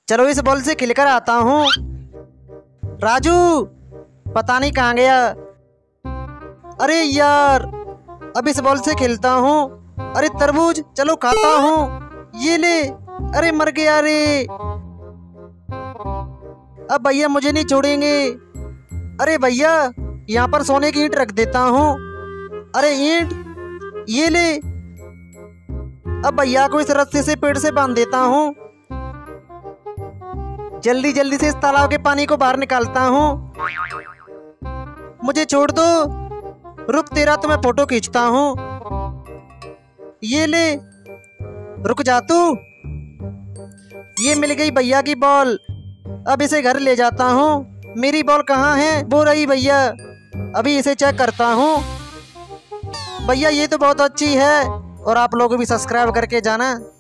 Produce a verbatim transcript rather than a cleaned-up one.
चलो इस बॉल से खिलकर आता हूँ। राजू पता नहीं कहाँ गया। अरे यार अब इस बॉल से खेलता हूँ। अरे तरबूज चलो खाता हूँ। ये ले। अरे मर गया रे। अब भैया मुझे नहीं छोड़ेंगे। अरे भैया यहाँ पर सोने की ईंट रख देता हूँ। अरे ईंट ये ले। अब भैया को इस रस्से से पेड़ से बांध देता हूँ। जल्दी जल्दी से इस तालाब के पानी को बाहर निकालता हूँ। मुझे छोड़ दो। रुक तेरा तो मैं फोटो खींचता हूँ। ये ले। रुक जा तू। ये मिल गई भैया की बॉल। अब इसे घर ले जाता हूँ। मेरी बॉल कहाँ है? वो रही भैया। अभी इसे चेक करता हूँ। भैया ये तो बहुत अच्छी है। और आप लोग भी सब्सक्राइब करके जाना।